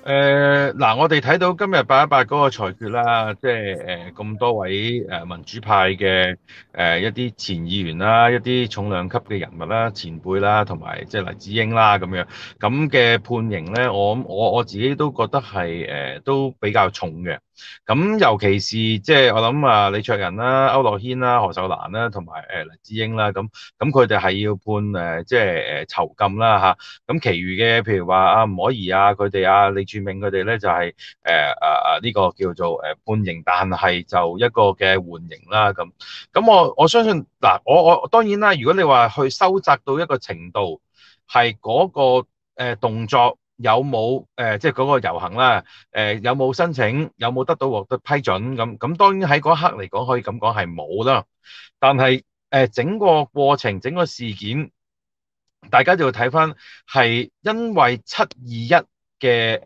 嗱，我哋睇到今日818嗰個裁決啦，即係咁多位民主派嘅一啲前議員啦，一啲重量級嘅人物啦、前輩啦，同埋即係黎智英啦咁樣咁嘅判刑咧，我自己都覺得係都比較重嘅。咁尤其是即係我諗啊，李卓人啦、區諾軒啦、何秀蘭啦，同埋黎智英啦，咁佢哋係要判即係囚禁啦嚇。咁，其餘嘅譬如話啊吳靄儀啊佢哋啊李柱銘佢哋咧就係呢個叫做判刑，但係就一個嘅緩刑啦咁。咁我相信嗱，我當然啦，如果你話去收窄到一個程度，係嗰個動作有冇即係嗰個遊行啦，有冇申請，有冇得到獲得批准咁，當然喺嗰一刻嚟講可以咁講係冇啦。但係整個過程整個事件。大家就要睇翻係因為721嘅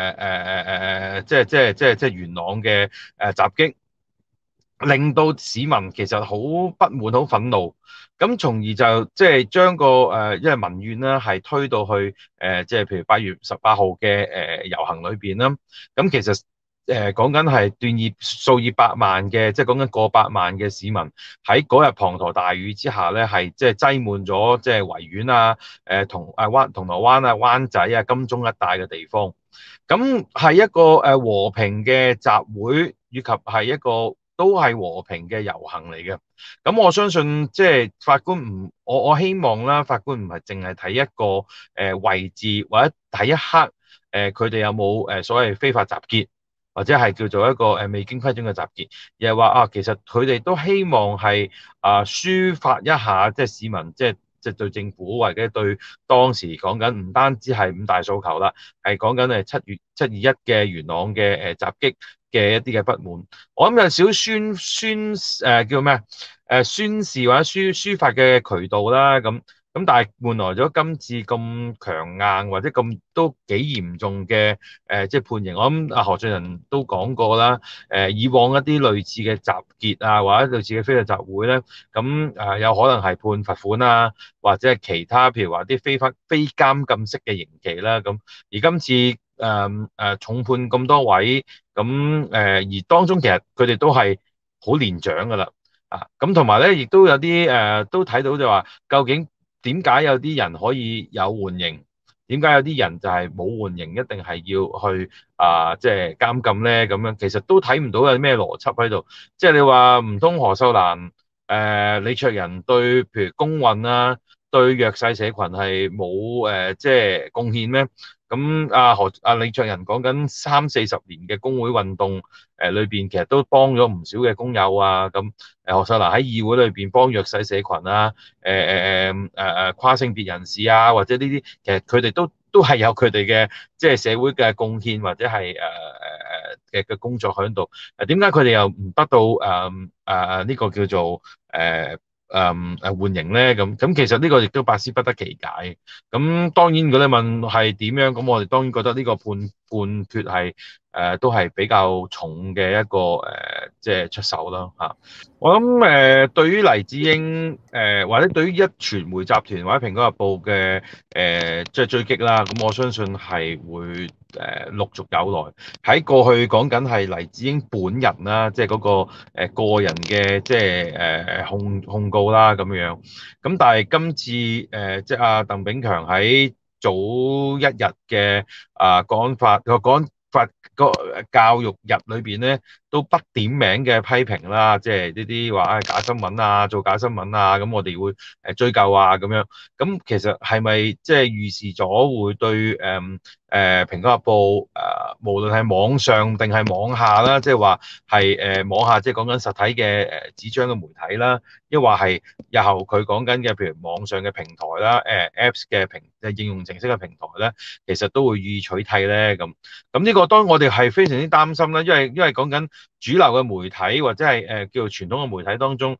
即係元朗嘅襲擊，令到市民其實好不滿、好憤怒，咁從而就即係將個因為民怨啦，係推到去即係譬如8月18號嘅遊行裏邊啦。咁其實講緊係斷葉數以百萬嘅，即係講緊過百萬嘅市民喺嗰日滂沱大雨之下咧，係即係擠滿咗即係維園啊、銅鑼灣啊、灣仔啊、金鐘一帶嘅地方。咁係一個和平嘅集會，以及係一個都係和平嘅遊行嚟嘅。咁我相信即係法官唔，我希望啦，法官唔係淨係睇一個位置或者睇一刻佢哋有冇所謂非法集結，或者係叫做一個未經批准嘅集結，而係話啊，其實佢哋都希望係抒發一下即係市民即係對政府或者對當時講緊唔單止係五大訴求啦，係講緊721嘅元朗嘅襲擊嘅一啲嘅不滿。我諗有少少叫咩宣示或者抒發嘅渠道啦咁，但係換來咗今次咁強硬或者咁都幾嚴重嘅即係判刑。我諗何俊仁都講過啦，以往一啲類似嘅集結啊或者類似嘅非法集會咧，咁有可能係判罰款啊，或者係其他譬如話啲非監禁式嘅刑期啦咁。而今次重判咁多位，而當中其實佢哋都係好年長噶啦。咁同埋咧，亦都有啲都睇到就話，究竟點解有啲人可以有緩刑，點解有啲人就係冇緩刑，一定係要去即係監禁咧？咁樣其實都睇唔到有咩邏輯喺度。即係你話唔通何秀蘭、李卓人對譬如工運啦，對弱勢社群係冇即係貢獻咩？咁李卓人講緊30-40年嘅工會運動，裏邊其實都幫咗唔少嘅工友啊。咁何秀蘭喺議會裏邊幫弱勢社群啊，跨性別人士啊，或者呢啲，其實佢哋都係有佢哋嘅即係社會嘅貢獻，或者係嘅工作喺度。點解佢哋又唔得到呢個叫做緩刑咧？咁其實呢個亦都百思不得其解。咁當然如果你問係點樣，咁我哋當然覺得呢個判決係都係比較重嘅一個即係出手啦嚇。我諗對於黎智英或者對於壹傳媒集團或者蘋果日報嘅即係追擊啦，咁我相信係會陸續有來。喺過去講緊係黎智英本人啦，即係嗰個個人嘅即係控告啦咁樣。咁但係今次即係阿鄧炳強喺早一日嘅國安法個教育日裏邊咧，都不點名嘅批評啦，即係呢啲話假新聞啊，做假新聞啊，咁我哋會追究啊咁樣。咁其實係咪即係預示咗會對蘋果日報無論係網上定係網下啦，即係話係網下即係講緊實體嘅紙張嘅媒體啦，亦或係日後佢講緊嘅譬如網上嘅平台啦、Apps 嘅應用程式嘅平台咧，其實都會予以取締咧咁。咁呢個當然我哋係非常之擔心啦，因為講緊主流嘅媒體或者係叫做傳統嘅媒體當中，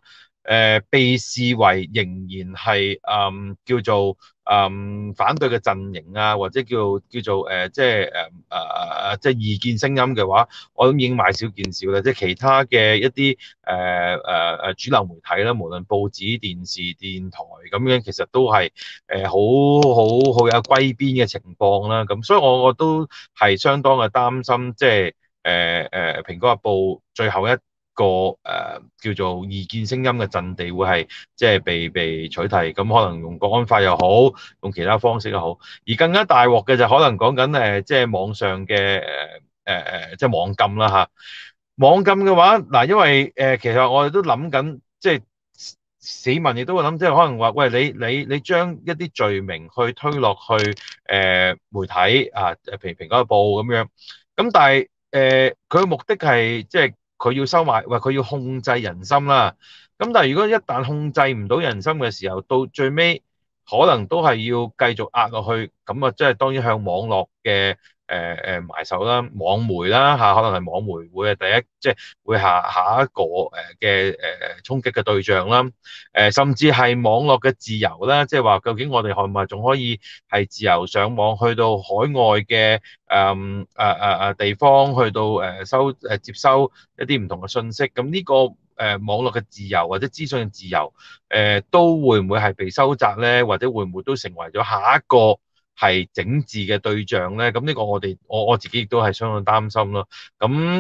被視為仍然係叫做反對嘅陣營啊，或者叫做即係即係異見聲音嘅話，我諗已經買少見少啦。即係其他嘅一啲主流媒體啦，無論報紙、電視、電台咁樣，其實都係好有歸邊嘅情況啦。咁所以我都係相當嘅擔心，即係《蘋果日報》最後一個叫做異見聲音嘅陣地會係即係被取締，咁可能用國安法又好，用其他方式又好，而更加大鑊嘅就可能講緊即係網上嘅即係網禁啦嚇。網禁嘅話嗱，因為其實我哋都諗緊，即係市民亦都會諗，即係可能話喂，你將一啲罪名去推落去媒體啊，譬如《蘋果日報》咁樣，咁但係佢嘅目的係即係佢要收買，喂佢要控制人心啦。咁但係如果一旦控制唔到人心嘅時候，到最尾可能都係要繼續壓落去，咁啊即係當然向網絡嘅埋手啦，網媒啦嚇，可能係網媒會係第一，即係會下一個嘅衝擊嘅對象啦。甚至係網絡嘅自由啦，即係話究竟我哋係咪仲可以係自由上網去到海外嘅地方，去到接收一啲唔同嘅信息，咁呢個網絡嘅自由或者資訊嘅自由，都會唔會係被收窄咧？或者會唔會都成為咗下一個係整治嘅對象咧？咁呢個我自己亦都係相當擔心咯。咁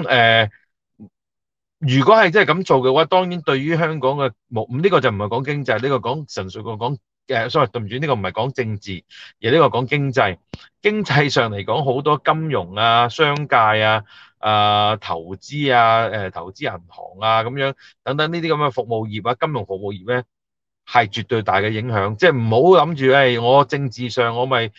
如果係真係咁做嘅話，當然對於香港嘅咁呢個就唔係講經濟，呢個講純粹講sorry 對唔住，呢個唔係講政治，而呢個講經濟。經濟上嚟講，好多金融啊、商界啊、投資啊、投資銀行啊咁樣等等呢啲咁嘅服務業啊、金融服務業咧，係絕對大嘅影響。即係唔好諗住我政治上我咪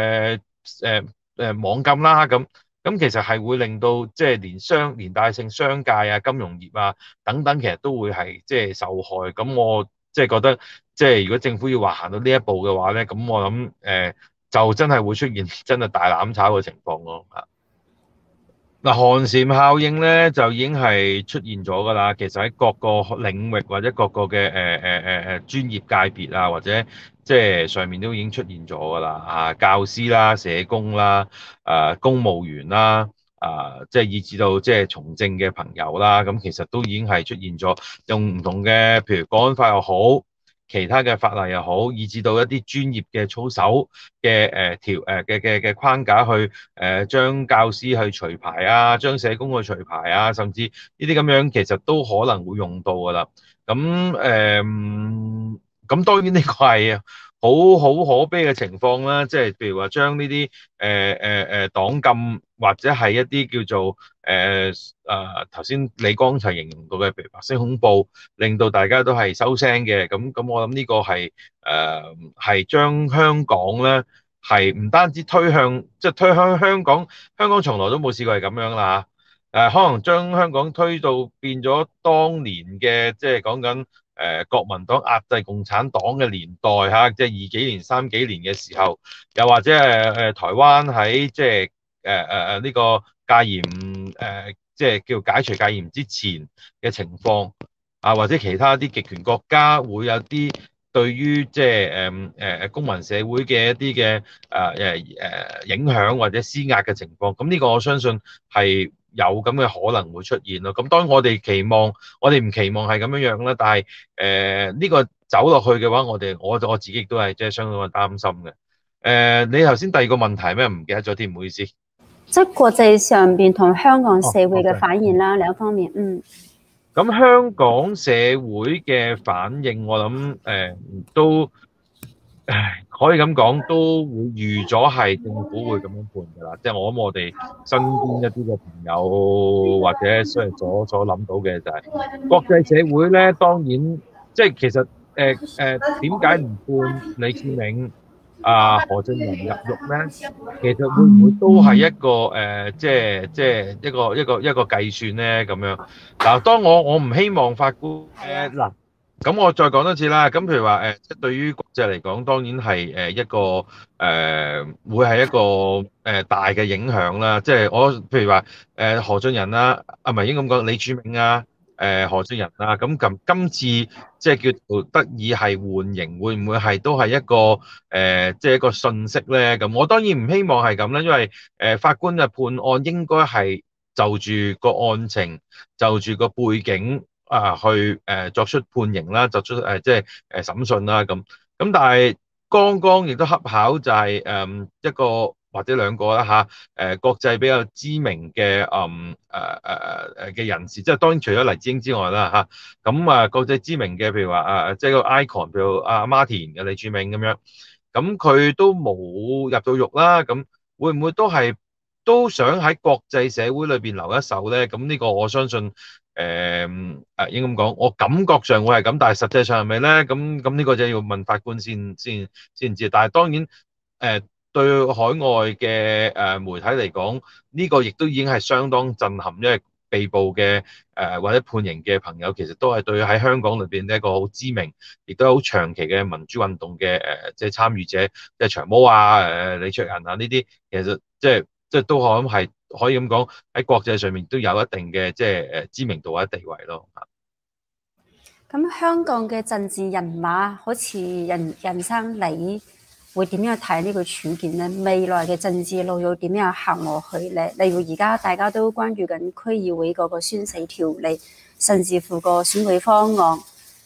網禁啦咁。咁其實係會令到即係連帶性商界啊、金融業啊等等，其實都會係即係受害。咁我即係覺得，即係如果政府要話行到呢一步嘅話咧，咁我諗就真係會出現真係大攬炒嘅情況咯。嗱，寒蟬效應咧就已經係出現咗㗎啦。其實喺各個領域或者各個嘅專業界別啊，或者即係上面都已經出現咗㗎啦。教師啦、社工啦、公務員啦、即係以至到即係從政嘅朋友啦，咁其實都已經係出現咗，用唔同嘅譬如國安法又好，其他嘅法例又好，以至到一啲專業嘅操守嘅嘅框架去將教師去除牌啊，將社工去除牌啊，甚至呢啲咁樣其實都可能會用到㗎啦。咁咁當然呢個係好可悲嘅情況啦，即係譬如話將呢啲黨禁或者係一啲叫做頭先你剛才形容到嘅，譬如白色恐怖，令到大家都係收聲嘅。咁我諗呢個係將香港咧係唔單止推向，即係推向香港，香港從來都冇試過係咁樣啦嚇。可能將香港推到變咗當年嘅，即係講緊國民黨壓制共產黨嘅年代嚇，即係二幾年、三幾年嘅時候，又或者台灣喺即係呢個戒嚴即係叫解除戒嚴之前嘅情況或者其他啲極權國家會有啲對於即係公民社會嘅一啲嘅影響或者施壓嘅情況，咁呢個我相信係有咁嘅可能會出現咯。咁當然我哋唔期望係咁樣樣啦，但係呢個走落去嘅話，我自己亦都係即係相當嘅擔心嘅。你頭先第二個問題咩？唔記得咗添，唔好意思。 即係國際上邊同香港社會嘅反應啦，兩方面。 咁香港社會嘅反應，我諗都可以咁講，都會預咗係政府會咁樣判㗎啦。即係我諗我哋身邊一啲嘅朋友或者所諗到嘅就係國際社會咧，當然即係其實點解唔判李柱銘何俊仁入獄咧？其實會唔會都係一個即係一個計算咧咁樣？嗱，當我唔希望法官嗱，咁我再講多次啦。咁譬如話即係對於國際嚟講，當然係一個會係一個大嘅影響啦。即係我譬如話何俊仁啦，唔係應該咁講，李柱銘啊。 何俊仁啦。咁今次即係叫做得以係緩刑，會唔會係都係一個即係一個訊息咧？咁我當然唔希望係咁啦，因為法官嘅判案應該係就住個案情，就住個背景去作出判刑啦，作出即係審訊啦咁。咁但係剛剛亦都恰巧就係一個或者兩個啦嚇，國際比較知名嘅嘅人士，即係當然除咗黎智英之外啦嚇，咁國際知名嘅譬如話即係個 icon，譬如阿 Martin 嘅李柱銘咁樣，咁佢都冇入到獄啦，咁會唔會都想喺國際社會裏邊留一手咧？咁呢個我相信應該咁講，我感覺上會係咁，但係實際上係咪咧？咁呢個就要問法官先知。但係當然對海外嘅媒體嚟講，呢個亦都已經係相當震撼，因為被捕嘅或者判刑嘅朋友，其實都係對喺香港裏邊一個好知名，亦都好長期嘅民主運動嘅即係參與者，即係長毛啊、李卓人啊呢啲，其實即係都可能係可以咁講，喺國際上面都有一定嘅即係知名度或者地位咯。 咁香港嘅政治人馬好似人生你會點樣睇呢個處境咧？未來嘅政治路要點樣行落去咧？例如而家大家都關注緊區議會嗰個宣誓條例，甚至乎個選舉方案。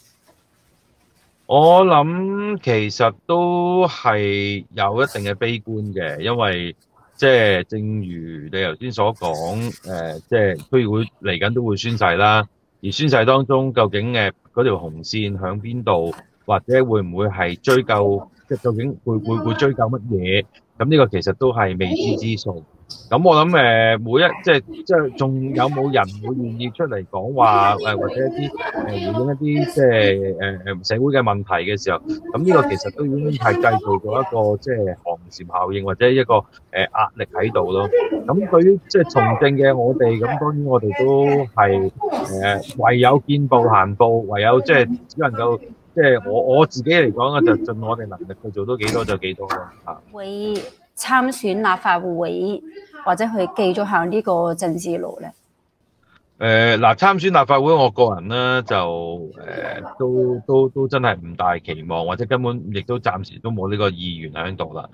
我諗其實都係有一定嘅悲觀嘅，因為即係正如你頭先所講，即係區議會嚟緊都會宣誓啦，而宣誓當中究竟嗰條紅線響邊度，或者會唔會係追究，即係究竟會追究乜嘢？咁呢個其實都係未知之數。咁我諗即係仲有冇人會願意出嚟講話或者一啲回應一啲即係社會嘅問題嘅時候，咁呢個其實都已經係製造咗一個即係寒蟬效應或者一個壓力喺度咯。咁對於即係從政嘅我哋，咁當然我哋都係唯有見步行步，唯有即係只能夠即係我自己嚟講就盡我哋能力去做到幾多就幾多咯嚇。 會參選立法會或者去繼續行呢個政治路咧？ 嗱，參選立法會，我個人咧就都真係唔大期望，或者根本亦都暫時都冇呢個意願喺度啦。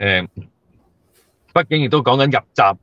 畢竟亦都講緊入閘，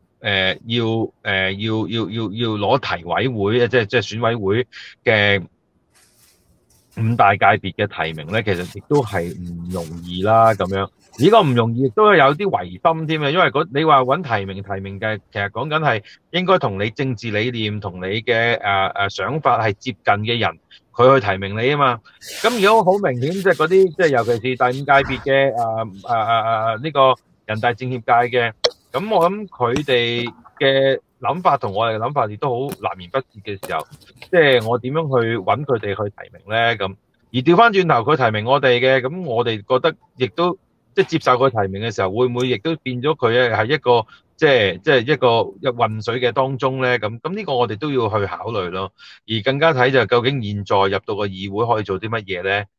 要攞提委會，即係選委會嘅五大界別嘅提名咧，其實亦都係唔容易啦。咁樣呢個唔容易，亦都有啲違心添啊。因為你話揾提名嘅，其實講緊係應該同你政治理念同你嘅想法係接近嘅人，佢去提名你啊嘛。咁如果好明顯，即係嗰啲即係尤其是第五界別嘅呢個人大政協界嘅，咁我諗佢哋嘅諗法同我哋嘅諗法亦都好南轅北轍嘅時候，即係我點樣去揾佢哋去提名咧？咁而調翻轉頭，佢提名我哋嘅，咁我哋覺得亦都即係接受佢提名嘅時候，會唔會亦都變咗佢係一個即係一個混水嘅當中咧？咁呢個我哋都要去考慮咯。而更加睇就究竟現在入到個議會可以做啲乜嘢咧？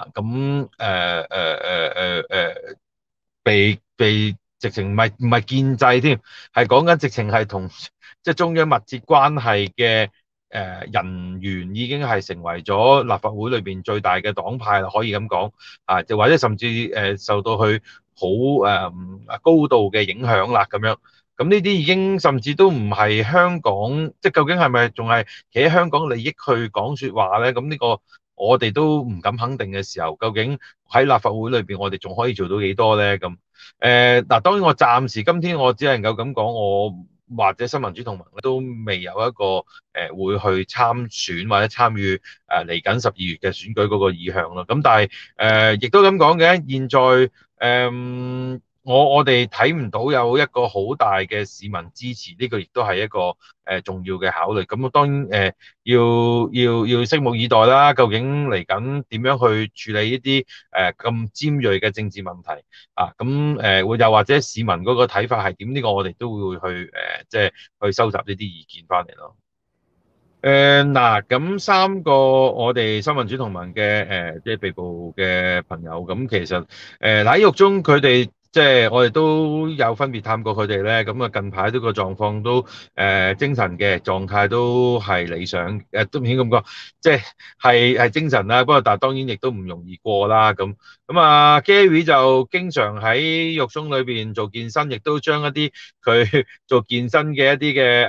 被直情唔係建制添，係講緊直情係同即係中央密切關係嘅人員已經係成為咗立法會裏邊最大嘅黨派啦，可以咁講啊，就或者甚至受到佢好高度嘅影響啦咁樣。咁呢啲已經甚至都唔係香港，即係究竟係咪仲係企喺香港利益去講説話咧？咁呢個我哋都唔敢肯定嘅時候，究竟喺立法會裏邊我哋仲可以做到幾多咧？咁嗱，當然我暫時今天我只能夠咁講，我或者新民主同盟都未有一個會去參選或者參與嚟緊12月嘅選舉嗰個意向咯。咁但係亦都咁講嘅，現在我哋睇唔到有一個好大嘅市民支持，呢個亦都係一個重要嘅考慮。咁當然要拭目以待啦。究竟嚟緊點樣去處理呢啲咁尖鋭嘅政治問題啊？咁會又或者市民嗰個睇法係點？呢個我哋都會去即係去收集呢啲意見翻嚟咯。嗱，咁3個我哋新民主同盟嘅即係被捕嘅朋友，咁其實喺獄中佢哋即係我哋都有分別探過佢哋咧，咁啊近排都個狀況都精神嘅狀態都係理想，都唔應該咁講，即係精神啦。不過但係當然亦都唔容易過啦。咁啊 Gary 就經常喺肉鬆裏邊做健身，亦都將一啲佢做健身嘅一啲嘅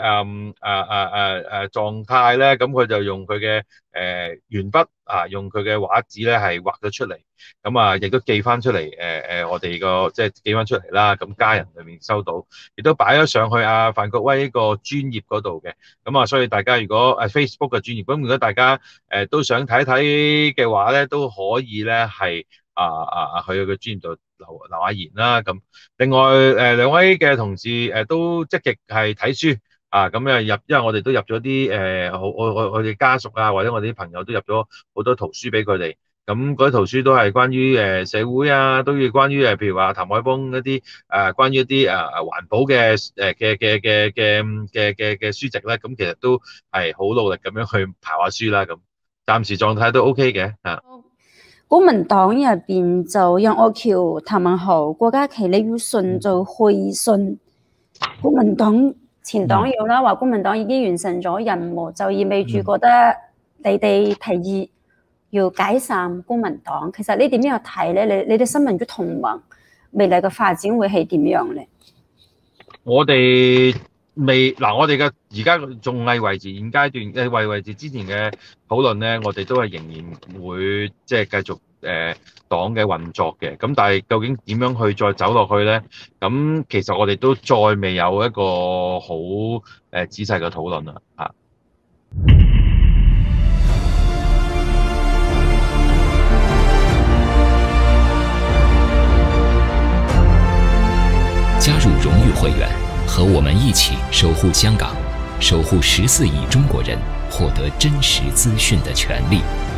狀態咧，咁佢就用佢嘅鉛筆啊，用佢嘅畫紙咧係畫咗出嚟。咁啊，亦都寄翻出嚟，我哋個即係寄翻出嚟啦。咁家人裏面收到，亦都擺咗上去范國威呢個專頁嗰度嘅。咁啊，所以大家如果Facebook 嘅專頁，咁如果大家都想睇睇嘅話咧，都可以咧係去佢嘅專頁度留下言啦。咁另外兩位嘅同事都積極係睇書啊，咁因為我哋都入咗啲我哋家屬啊，或者我哋啲朋友都入咗好多圖書俾佢哋。咁嗰啲圖書都係關於社會啊，都要關於譬如話譚海邦一啲關於一啲環保嘅書籍咧，咁其實都係好努力咁樣去刨下書啦。咁暫時狀態都 OK 嘅嚇。 公民黨入邊就楊岳橋、譚文豪、郭家麒、李宇順就去信公民黨前黨友啦，話公民黨已經完成咗任務，就意味住覺得你哋提議要解散公民黨。其實你點樣睇咧？你哋新民主同盟未來嘅發展會係點樣咧？ 我哋我哋嘅而家仲係維持現階段維持之前嘅討論咧，我哋都係仍然會即係繼續黨嘅運作嘅。咁但係究竟點樣去再走落去咧？咁其實我哋都再未有一個好仔細嘅討論啦嚇。 加入荣誉会员，和我们一起守护香港，守护14亿中国人获得真实资讯的权利。